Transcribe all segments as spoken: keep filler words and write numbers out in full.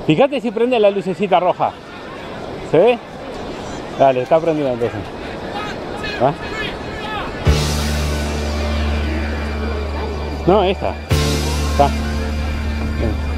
Fíjate si prende la lucecita roja. ¿Se ve? Dale, está prendido entonces. ¿Ah? No, esta. Está. Bien.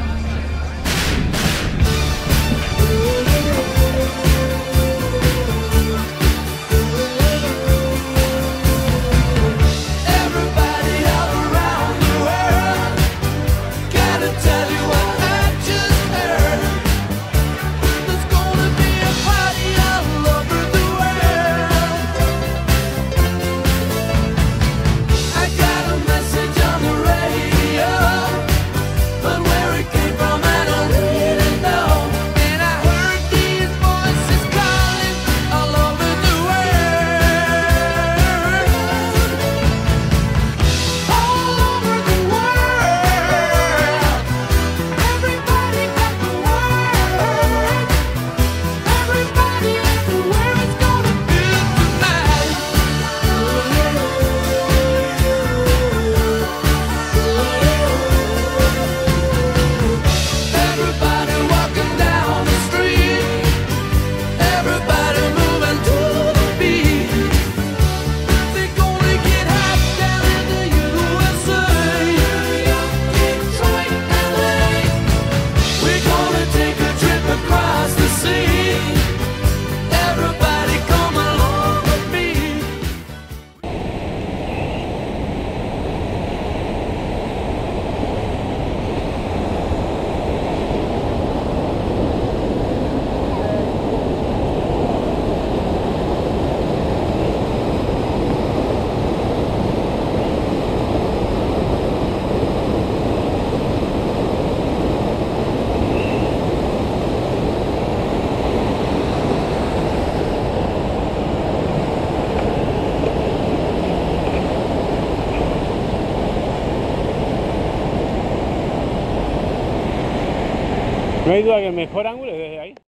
No hay duda que el mejor ángulo es desde ahí.